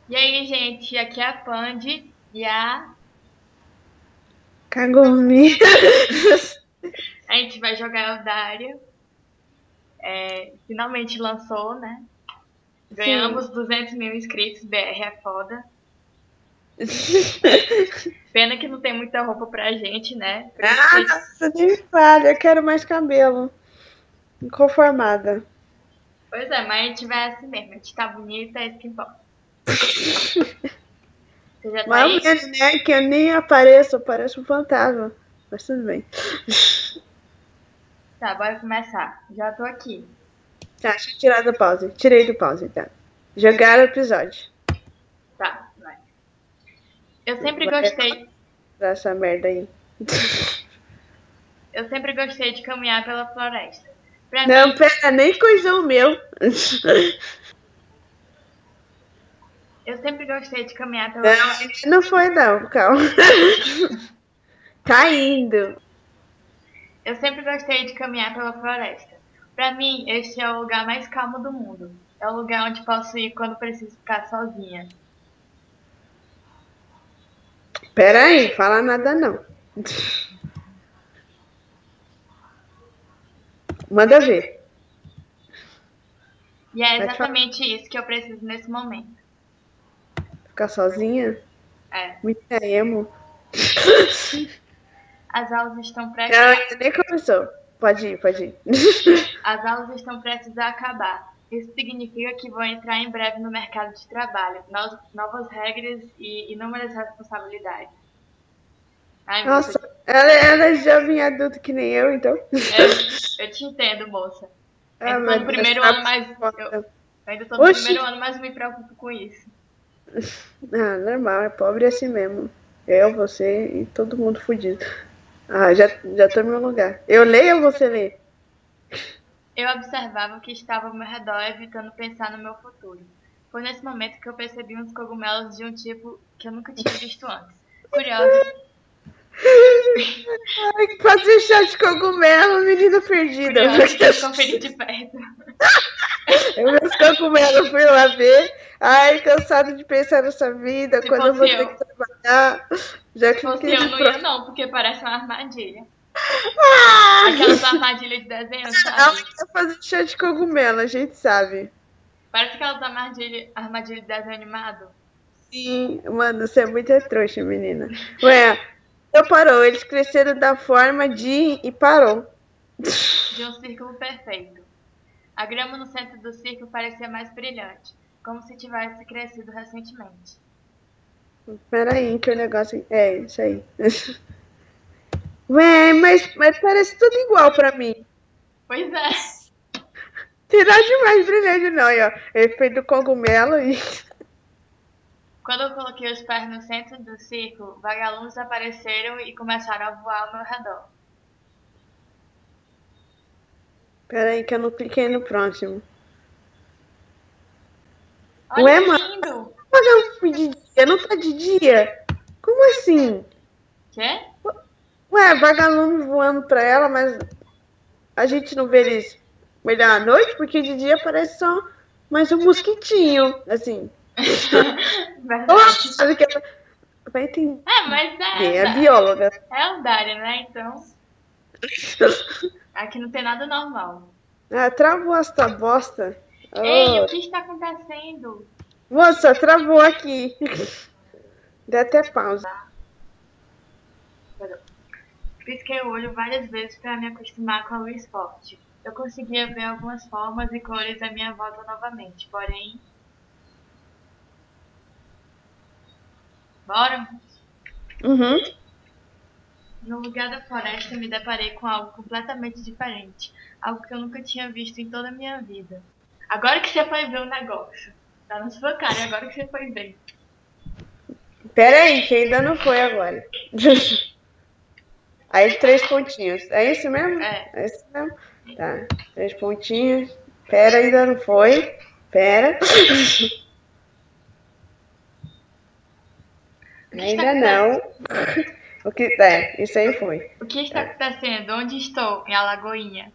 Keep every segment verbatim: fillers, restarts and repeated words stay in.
E aí, gente, aqui é a Pandy e a... Kagome. a gente vai jogar Eldário. É, finalmente lançou, né? Sim. Ganhamos duzentos mil inscritos, B R é foda. Pena que não tem muita roupa pra gente, né? Por isso Ah, que... nossa, nem me fale. Eu quero mais cabelo. Inconformada. Pois é, mas a gente vai assim mesmo. A gente tá bonita, é isso que importa. Você já tá Mais ou aí? menos, né? Que eu nem apareço, eu pareço um fantasma. Mas tudo bem. Tá, bora começar. Já tô aqui. Tá, deixa eu tirar do pause. Tirei do pause, tá. Jogar o episódio. Tá, vai. Eu sempre Vai gostei... essa merda aí. Eu sempre gostei de caminhar pela floresta. Pra Não, mim, pera, nem coisou o meu. eu sempre gostei de caminhar pela floresta. Não, não foi não, calma. Tá indo. Eu sempre gostei de caminhar pela floresta. Para mim, este é o lugar mais calmo do mundo. É o lugar onde posso ir quando preciso ficar sozinha. Pera aí, fala nada não. Manda ver. E é Pode falar. exatamente isso que eu preciso nesse momento. Ficar sozinha? É. Muita emo. As aulas estão prestes. Ela ainda nem começou. Pode ir, pode ir. As aulas estão prestes a acabar. Isso significa que vou entrar em breve no mercado de trabalho. No- Novas regras e inúmeras responsabilidades. Ai, moça, Nossa, ela, ela é jovem adulta que nem eu, então. eu, eu te entendo, moça. Ah, Ainda tô meu no Deus, primeiro tá ano, mas eu, foda. eu ainda tô no Oxi! primeiro ano, mas me preocupo com isso. Ah, normal, é pobre assim mesmo. Eu, você e todo mundo fudido. Ah, já, já tô no meu lugar. Eu leio ou você lê? Eu observava o que estava ao meu redor, evitando pensar no meu futuro. Foi nesse momento que eu percebi uns cogumelos de um tipo que eu nunca tinha visto antes. Curiosa, Ai, fazer chá de cogumelo, menina perdida. curiosa que conferi de perto. Eu meus cogumelos fui lá ver. Ai, cansado de pensar nessa vida, Se quando eu fosse vou ter que eu, trabalhar. Já se fosse cliquei eu, no não ia próximo. não, porque parece uma armadilha. Ah! Aquelas armadilhas de desenho, Ela sabe? quer fazer chá de cogumelo, a gente sabe. Parece aquelas armadilhas armadilha de desenho animado. Sim, mano, você é muito trouxa, menina. Ué, eu parou, eles cresceram da forma de e parou. De um círculo perfeito. A grama no centro do círculo parecia mais brilhante, como se tivesse crescido recentemente. Peraí, que o negócio. É, isso aí. Ué, mas, mas parece tudo igual pra mim. Pois é. Tem nada de mais brilhante, não. Aí, ó. Efeito cogumelo e. Quando eu coloquei os pés no centro do círculo, vagalumes apareceram e começaram a voar ao meu redor. Peraí, que eu não cliquei no próximo. Olha Ué, que mano, lindo! vagalume de dia, não tá de dia? Como assim? Quê? Ué, vagalume voando pra ela, mas a gente não vê eles melhor à noite, porque de dia parece só mais um mosquitinho, assim. Verdade. Sabe que ela vai entender, É, mas é, é da- bióloga. é Eldária, né? Então, aqui não tem nada normal. Ah, travou esta bosta. Ei, o Oh. que está acontecendo? Moça, travou aqui. Dê até pausa. Pisquei o olho várias vezes para me acostumar com a luz forte. Eu conseguia ver algumas formas e cores à minha volta novamente, porém... Bora? Uhum. No lugar da floresta, me deparei com algo completamente diferente. Algo que eu nunca tinha visto em toda a minha vida. Agora que você foi ver o negócio. Tá na sua cara, agora que você foi ver. Pera aí, que ainda não foi agora. Aí, três pontinhos. É isso mesmo? É. É isso mesmo? Tá. Três pontinhos. Pera, ainda não foi. Pera. O que está Ainda não. O que é? Isso aí foi. O que está acontecendo? Onde estou? Em Alagoinha.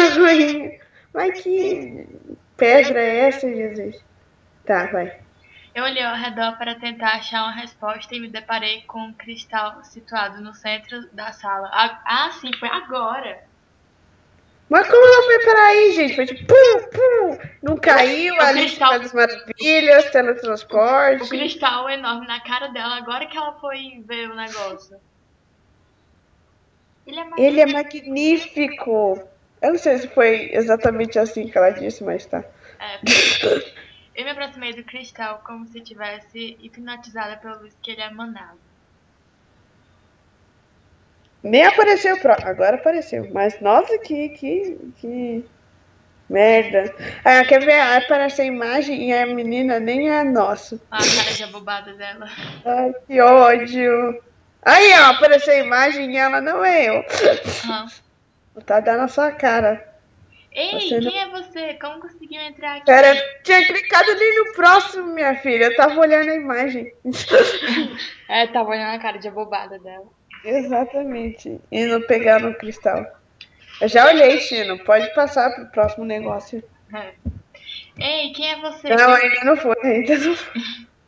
Mas que pedra é essa, Jesus? Tá, vai. Eu olhei ao redor para tentar achar uma resposta e me deparei com um cristal situado no centro da sala. Ah, ah sim, foi agora. Mas como ela foi para aí, gente? Foi tipo, pum, pum, não caiu, O ali cristal- das maravilhas, teletransporte. O cristal enorme na cara dela, agora que ela foi ver o negócio. Ele é magnífico. Ele é magnífico. Eu não sei se foi exatamente assim que ela disse, mas tá. É, eu me aproximei do cristal como se tivesse hipnotizada pela luz que ele emanava. Nem apareceu, pro... agora apareceu. Mas nossa, que, que, que merda. Ah, quer ver? Aparece a imagem e a menina nem é a nossa. Olha a cara de abobada dela. Ai, que ódio. Aí, ó, apareceu a imagem e ela não é eu. Uhum. Tá dando na sua cara. Ei, Você não- quem é você? Como conseguiu entrar aqui? Pera, eu tinha clicado ali no próximo, minha filha. Eu tava olhando a imagem. É, tava olhando a cara de abobada dela. Exatamente. E não pegaram o cristal. Eu já olhei, Chino. Pode passar pro próximo negócio. É. Ei, quem é você? Não, ainda não foi. Ainda não foi.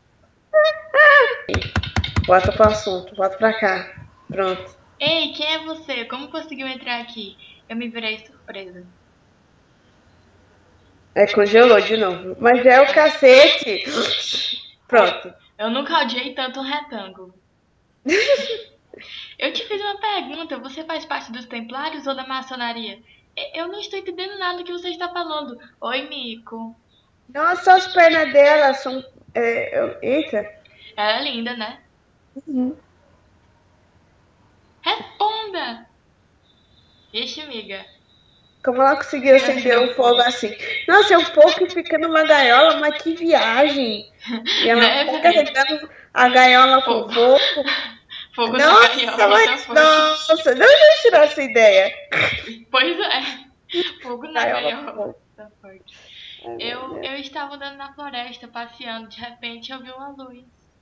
Bota pro assunto. Bota pra cá. Pronto. Ei, quem é você? Como conseguiu entrar aqui? Eu me virei surpresa. É, congelou de novo. Mas é o cacete. Pronto. Eu nunca odiei tanto um retângulo. Eu te fiz uma pergunta. Você faz parte dos Templários ou da maçonaria? E- Eu não estou entendendo nada do que você está falando. Oi, Mico. Nossa, as pernas dela são... É, eu- eita. Ela é linda, né? Uhum. Responda! Ixi, amiga. Como ela conseguiu acender o fogo assim? Nossa, é um pouco e fica numa gaiola, mas que viagem! E ela Né, fica velho? carregando a gaiola com Fogo. fogo. Fogo na Nossa, gaiola. mas tá nossa, não deixa eu tirar essa ideia. forte. Pois é. Fogo na Gaiola com gaiola. fogo. Tá forte. Eu, eu estava andando na floresta, passeando. De repente, eu vi uma luz.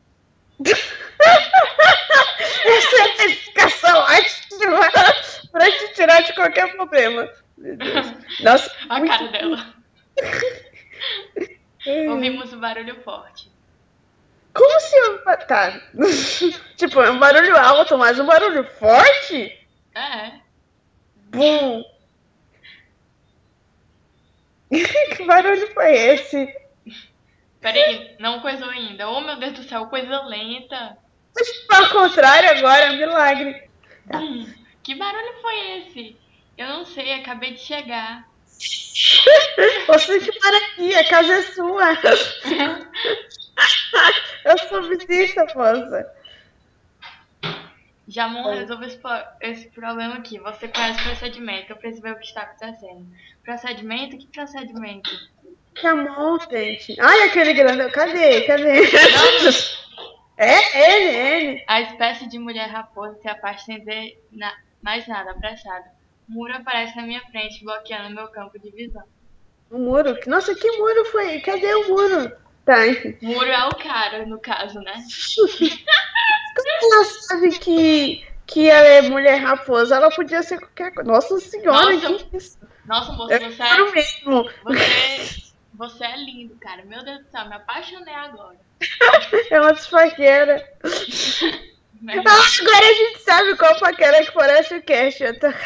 Essa é a explicação ótima pra te tirar de qualquer problema. Meu Deus. Nossa, A muito- cara dela. Hum. Ouvimos um barulho forte. Como se eu... Tá. Tipo, é um barulho alto, mas um barulho forte? É. Bum! Que barulho foi esse? Peraí, não coisou ainda. Oh, meu Deus do céu, coisa lenta. Ao contrário, agora é um milagre. Hum, que barulho foi esse? Eu não sei, acabei de chegar. Você que para aqui, a casa é sua. Eu sou visita, moça. Jamon Oi. resolve esse, pro- esse problema aqui. Você conhece o procedimento. Eu preciso ver o que está acontecendo. Procedimento? Que procedimento? Chamou, gente. Ai, aquele grande. Cadê? Cadê? É ele, ele. A espécie de mulher raposa se afasta sem dizer na- mais nada, apressada. O muro aparece na minha frente, bloqueando meu campo de visão. O muro. Nossa, que muro foi? Cadê o muro? Tá, enfim. O muro é o cara, no caso, né? Como ela sabe que, que ela é mulher raposa? Ela podia ser qualquer coisa. Nossa senhora, Nossa. que isso? Nossa, moço, É você muro é, mesmo. você, você é lindo, cara. Meu Deus do céu, me apaixonei agora. É uma desfaqueira. Né? Ah, agora a gente sabe qual paquera que parece o Cash. Eu tô...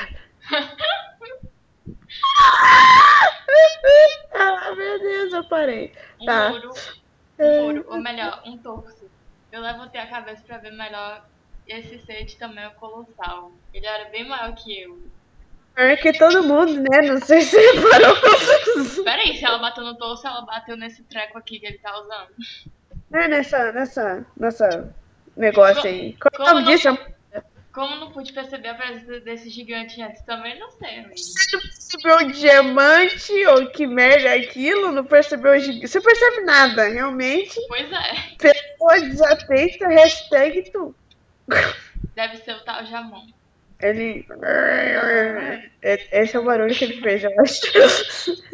Ah, meu Deus, eu parei. Um Tá. muro, um muro, ou melhor, um torso. Eu levantei a cabeça pra ver melhor esse ser de tamanho colossal. Ele era bem maior que eu. É que todo mundo, né? Não sei se você reparou. Peraí, se ela bateu no torso, ela bateu nesse treco aqui que ele tá usando. É nessa, nessa, nessa negócio aí. Qual é o Como nome não- disso? Como não pude perceber a presença desse gigante antes, também não sei, amigo. Você não percebeu o diamante ou que merda é aquilo? Não percebeu o gigante? Você percebe nada, realmente. Pois é, Pessoa desatenta, hashtag tu. deve ser o tal Jamon. Ele. Esse é o barulho que ele fez, eu acho.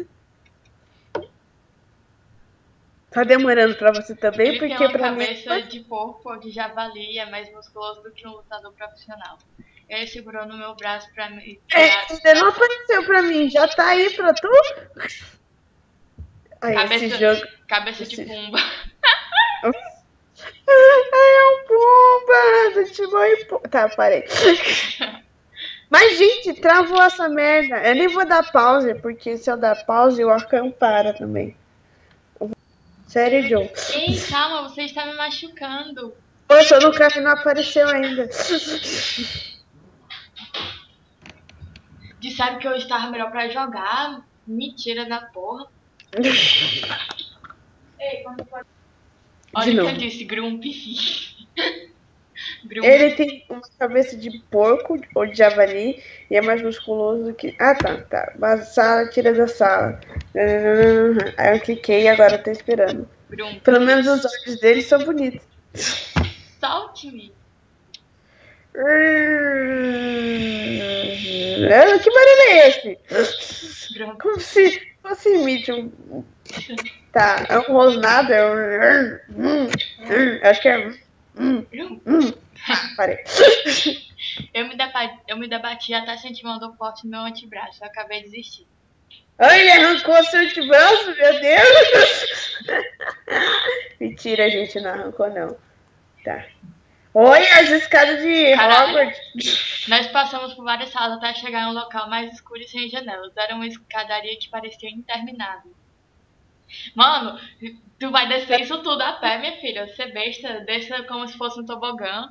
Tá demorando pra você também, Ele tem porque uma pra mim. cabeça de porco ou de javali e é mais musculoso do que um lutador profissional. Ele segurou no meu braço pra me É, tirar. ainda não apareceu pra mim, já tá aí pra tu? Ai, esse Cabeça, jogo. cabeça de esse- pumba. É um bomba do Timão e Pumba. Tá, parei. Mas, gente, travou essa merda. Eu nem vou dar pause, porque se eu dar pause, o Arcão para também. Sério, Joe. Ei, calma, você está me machucando. Poxa, no carro não apareceu ainda. Disseram que eu estava melhor pra jogar. Mentira da porra. Ei, quando for... Olha o que eu disse, Grumpy. Grumpy. Ele tem uma cabeça de porco ou de javali e é mais musculoso do que... Ah, tá, tá. Mas sala, tira da sala. Aí eu cliquei e agora eu tô esperando. Grumpy. Pelo menos os olhos dele são bonitos. Solte-me. Que barulho é esse? Grumpy. Como se fosse imite um... Tá, é um rosnado, é um... Acho que é... Parei. Eu me, debati, eu me debati até sentir uma dor forte no meu antebraço. Eu acabei de desistir. Ai, ele arrancou seu antebraço, meu Deus! Mentira, a gente não arrancou, não. Tá. Olha as escadas de Hogwarts. Nós passamos por várias salas até chegar em um local mais escuro e sem janelas. Era uma escadaria que parecia interminável. Mano, tu vai descer isso tudo a pé, minha filha. Você besta, desça como se fosse um tobogã.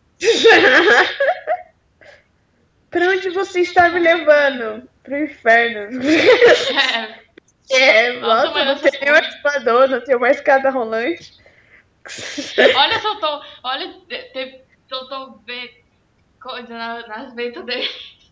Pra onde você está me levando? Pro inferno. É, é nossa, nossa não tem nenhum elevador, não tem uma escada rolante. Olha, soltou, olha, soltou coisa nas, nas ventas dele.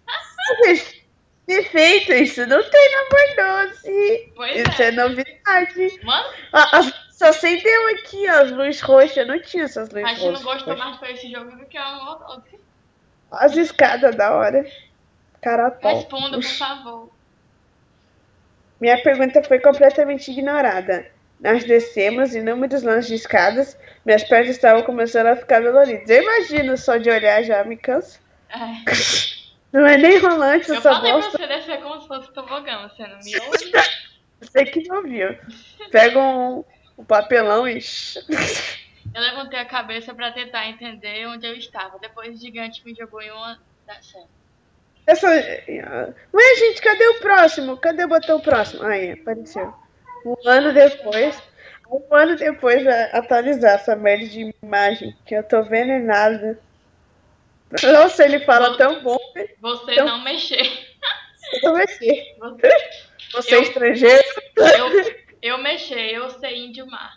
Perfeito, isso não tem na Bordoce. Pois isso é. é novidade. Mano? Ah, só acendeu aqui, ó, as luzes roxas. Não tinha essas luzes roxas. A gente não gostou roxas. mais foi esse jogo do que o outro. As escadas da hora. Carapau. Responda, por favor. Minha pergunta foi completamente ignorada. Nós descemos inúmeros lances de escadas. Minhas pernas estavam começando a ficar doloridas. Eu imagino, só de olhar já me canso. É. Não é nem rolante essa bosta. Eu falei pra você descer como se fosse tobogã, você não me ouve? Você que não viu. Pega um, um papelão e... Eu levantei a cabeça pra tentar entender onde eu estava. Depois o gigante me jogou em uma das cenas. Essa... Ué, gente, cadê o próximo? Cadê o botão próximo? Aí, apareceu. Um ano depois... Um ano depois vai atualizar essa merda de imagem. Que eu tô vendo e nada. Nossa, ele fala Vou, tão bom. Você tão... não mexer. Eu mexer. Você, você eu, é estrangeiro? Eu, eu mexer, eu sei índio mar.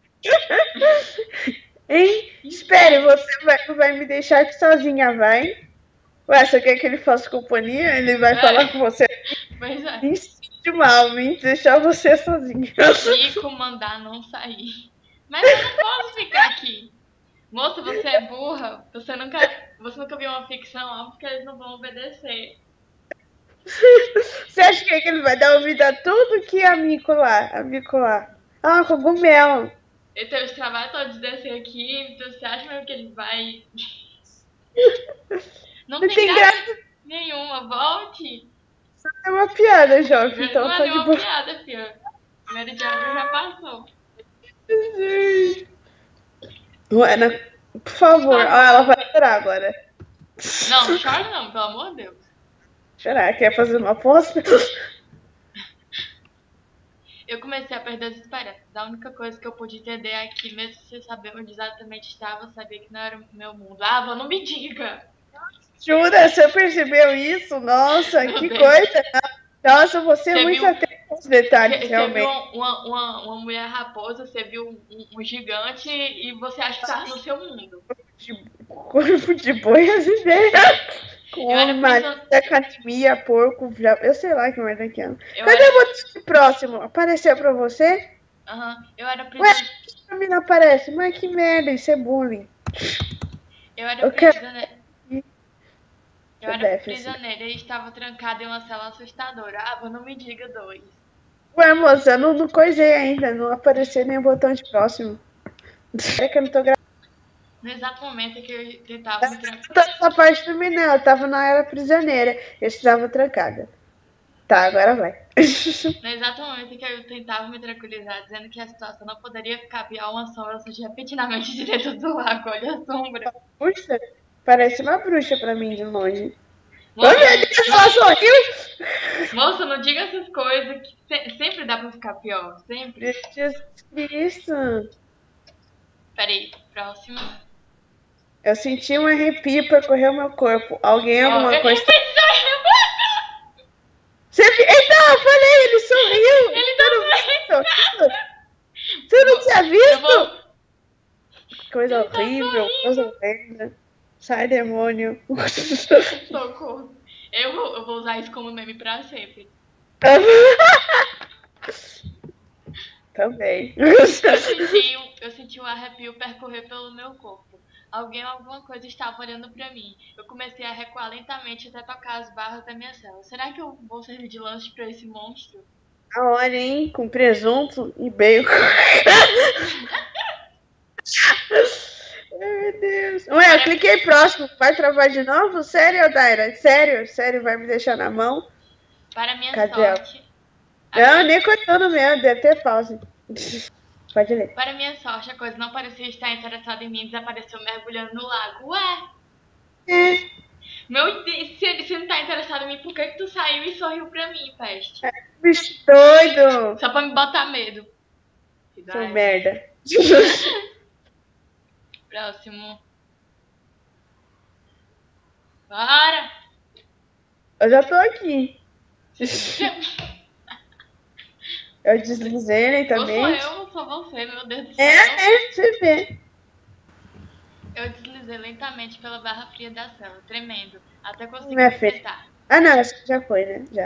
Hein? Espere, você vai, vai me deixar aqui sozinha, vai? Ué, você quer que ele faça companhia? Ele vai é. falar com você? Pois é. De mal, me deixar você sozinha. E comandar não sair. Mas eu não posso ficar aqui. Moça, você é burra. Você nunca, você nunca viu uma ficção, óbvio que eles não vão obedecer. Você acha que ele vai dar ouvido a tudo que é amigo lá? Amigo lá. Ah, cogumelo. Ele teve esse trabalho todo de descer aqui, então você acha mesmo que ele vai... Não, não tem, tem graça, graça nenhuma, volte. Isso é uma piada, jovem. Então não é nenhuma boa. piada, filha. O primeiro dia já passou. Luana, por favor. Ah, ela vai chorar agora. Não, não chora não, pelo amor de Deus. Chorar? Quer fazer uma aposta? Eu comecei a perder as esperanças. A única coisa que eu pude entender é que, mesmo sem saber onde exatamente estava, eu sabia que não era o meu mundo. Ah, vô, não me diga! Jura? Você percebeu isso? Nossa, meu que Deus. Coisa! Nossa, você, você é muito viu... atento aos detalhes, você, realmente. Você viu uma, uma, uma mulher raposa, você viu um, um gigante e você acha que está no seu mundo. Corpo de boi, as ideias. Com uma da academia, porco, já... eu sei lá que merda que é. Cadê era... o botão próximo? Apareceu pra você? Aham, uhum. Eu era prisioneira. Ué, pra mim não aparece? Mas que merda, isso é bullying. Eu era eu prisioneira. Quero... Eu era prisioneira e estava trancada em uma cela assustadora. Ah, não me diga dois. Ué, moça, eu não, não coisei ainda, não apareceu nenhum botão de próximo. É que eu não tô gravando. No exato momento que eu tentava me trancar. Essa parte também não, eu tava na era prisioneira, eu estava trancada. Tá, agora vai. No exato momento em que eu tentava me tranquilizar, dizendo que a situação não poderia ficar pior, uma sombra surgiu repentinamente de dentro do lago. Olha a sombra. Bruxa? Parece uma bruxa pra mim de longe. Moça, Ai, meu Deus, ela sorriu! moça, não diga essas coisas que se- sempre dá pra ficar pior. Sempre. Jesus Cristo. Peraí, próximo. Eu senti um arrepio percorrer o meu corpo. Alguém, alguma Ó, coisa. ele sorriu. Você vi... Então, eu falei, ele sorriu! Ele Você não viu? Você não tinha Eu visto? vou. Coisa Ele tá horrível, sorrindo. coisa horrível. Sai, demônio. Socorro. Eu vou, eu vou usar isso como meme pra sempre. Também. Eu senti, um- eu senti um arrepio percorrer pelo meu corpo. Alguém ou alguma coisa estava olhando pra mim. Eu comecei a recuar lentamente até tocar as barras da minha cela. Será que eu vou servir de lanche pra esse monstro? A hora, hein? Com presunto e bacon. Ai, meu Deus. Ué, eu cliquei próximo. Vai travar de novo? Sério, Daira? Sério? Sério, vai me deixar na mão? Para minha Cadê ela? sorte. Não, nem contando mesmo. Deve ter pause. Pode ler. Para minha sorte, a coisa não parecia estar interessada em mim e desapareceu mergulhando no lago. Ué, É. meu Deus, se, se não tá interessado em mim, por que, que tu saiu e sorriu pra mim, peste? Bicho doido. Só pra me botar medo. Seu merda. Próximo. Para! Eu já tô aqui. Eu deslizei Ou sou também. eu ou sou você, meu Deus do céu. É, é, você vê. Eu deslizei lentamente pela barra fria da cela, tremendo, até conseguir Minha me filha. sentar. Ah, não, essa já foi, né? Já.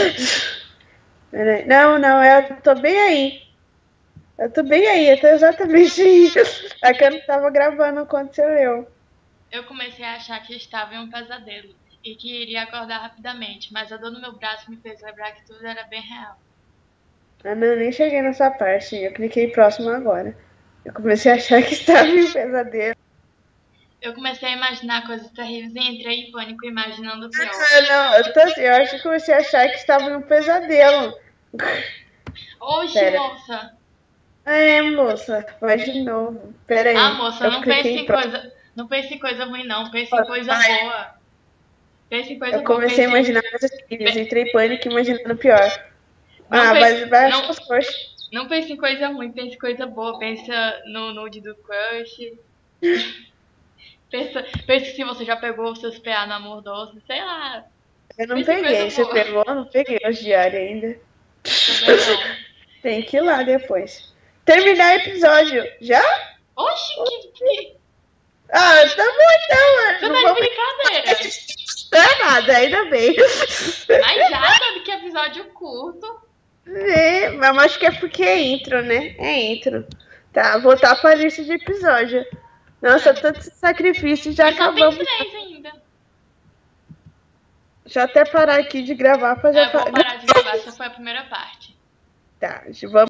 Não, não, eu tô bem aí. Eu tô bem aí, eu tô exatamente aí. É que eu não tava gravando quando você leu. Eu comecei a achar que estava em um pesadelo e que iria acordar rapidamente, mas a dor no meu braço me fez lembrar que tudo era bem real. Ah, não, nem cheguei nessa parte. Eu cliquei próximo agora. Eu comecei a achar que estava em um pesadelo. Eu comecei a imaginar coisas terríveis e entrei em pânico imaginando o pior. Ah, não, eu, tô, assim, eu acho que comecei a achar que estava em um pesadelo. Oxe, Pera. moça! É, moça, vai de novo. Pera aí. Ah, moça, eu não pense cliquei em próximo. coisa, não pense em coisa ruim não, pense em coisa Vai. boa. Pense em coisa Eu boa. comecei a pense... imaginar coisas terríveis. Entrei em pânico imaginando o pior. Não Ah, pense- mas vai não- achar as coxas. Não pense em coisa ruim, pense em coisa boa. Pensa no nude do crush. pensa, pensa se você já pegou os seus P A no amor doce, sei lá. Eu não Pensa em peguei. coisa Você boa. pegou? Eu não peguei os diários ainda. Também não. Tem que ir lá depois. Terminar o episódio. Já? Oxi, que, que... Ah, tá bom então. Você Não tá de vou brincadeira. é nada, ainda bem. Mas já sabe que episódio curto. É, mas acho que é porque é intro, né? É intro. Tá, voltar pra lista de episódio. Nossa, tanto sacrifício, já E só tem acabamos. três ainda. Deixa eu até parar aqui de gravar pra já É, eu vou fa- parar de gravar, essa foi a primeira parte. Tá, vamos.